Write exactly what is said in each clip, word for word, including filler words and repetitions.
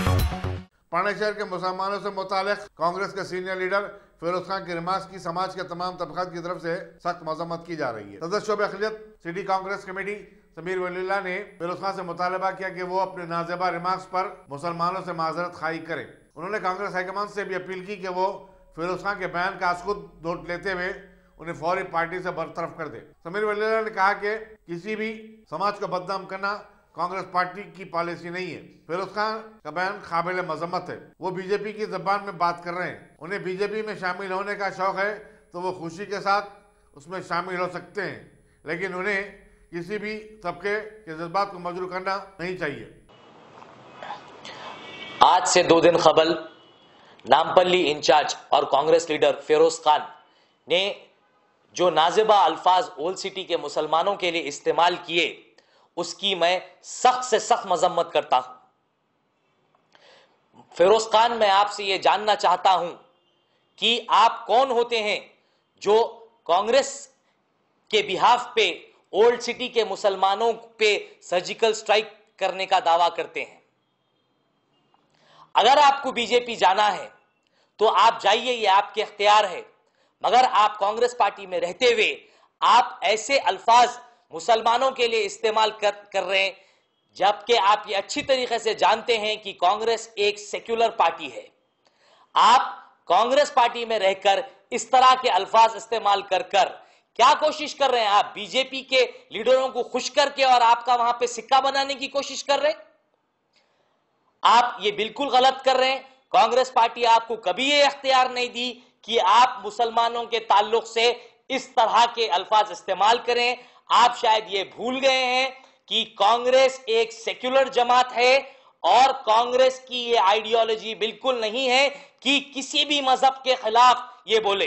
पानी शहर के मुसलमानों से मुतालिक कांग्रेस के सीनियर लीडर फिरोज खान की रिमार्क्स की समाज के तमाम तबकात की तरफ से सख्त मजम्मत की जा रही है। सदर शोबे अखिलियत सिटी कांग्रेस कमेटी समीर वलील्लाह ने फिरोज खान से मुतालबा किया कि वो अपने नाजेबा रिमार्क्स पर मुसलमानों से माजरत खाई करें। उन्होंने कांग्रेस हाईकमान से भी अपील की कि वो फिरोज खान के बयान का खुद नोट लेते हुए उन्हें फौरी पार्टी से बरतरफ कर दे। समीर वलील्लाह ने कहा कि किसी भी समाज को बदनाम करना कांग्रेस पार्टी की पॉलिसी नहीं है। फिरोज खान का बयान काबिल मजम्मत है। वो बीजेपी की जबान में बात कर रहे हैं। उन्हें बीजेपी में शामिल होने का शौक है तो वो खुशी के साथ उसमें शामिल हो सकते हैं, लेकिन उन्हें किसी भी तबके के जज्बात को मजरूह करना नहीं चाहिए। आज से दो दिन कबल नामपल्ली इंचार्ज और कांग्रेस लीडर फिरोज खान ने जो नाजेबा अल्फाज ओल्ड सिटी के मुसलमानों के लिए इस्तेमाल किए, उसकी मैं सख्त से सख्त मजम्मत करता हूं। फिरोज खान, मैं आपसे यह जानना चाहता हूं कि आप कौन होते हैं जो कांग्रेस के बिहाफ पे ओल्ड सिटी के मुसलमानों पे सर्जिकल स्ट्राइक करने का दावा करते हैं। अगर आपको बीजेपी जाना है तो आप जाइए, ये आपके इख्तियार है, मगर आप कांग्रेस पार्टी में रहते हुए आप ऐसे अल्फाज मुसलमानों के लिए इस्तेमाल कर, कर रहे हैं, जबकि आप ये अच्छी तरीके से जानते हैं कि कांग्रेस एक सेक्युलर पार्टी है। आप कांग्रेस पार्टी में रहकर इस तरह के अल्फाज इस्तेमाल कर कर क्या कोशिश कर रहे हैं? आप बीजेपी के लीडरों को खुश करके और आपका वहां पे सिक्का बनाने की कोशिश कर रहे हैं। आप ये बिल्कुल गलत कर रहे हैं। कांग्रेस पार्टी आपको कभी ये इख्तियार नहीं दी कि आप मुसलमानों के ताल्लुक से इस तरह के अल्फाज इस्तेमाल करें। आप शायद ये भूल गए हैं कि कांग्रेस एक सेक्युलर जमात है और कांग्रेस की ये आइडियोलॉजी बिल्कुल नहीं है कि किसी भी मजहब के खिलाफ ये बोले।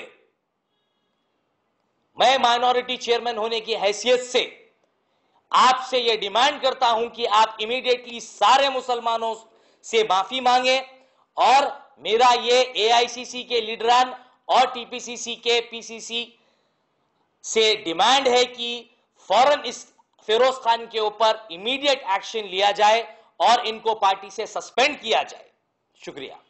मैं माइनॉरिटी चेयरमैन होने की हैसियत से आपसे ये डिमांड करता हूं कि आप इमीडिएटली सारे मुसलमानों से माफी मांगे और मेरा ये एआईसीसी के लीडरान और टीपीसीसी के पीसीसी से डिमांड है कि फौरन इस फिरोज खान के ऊपर इमीडिएट एक्शन लिया जाए और इनको पार्टी से सस्पेंड किया जाए। शुक्रिया।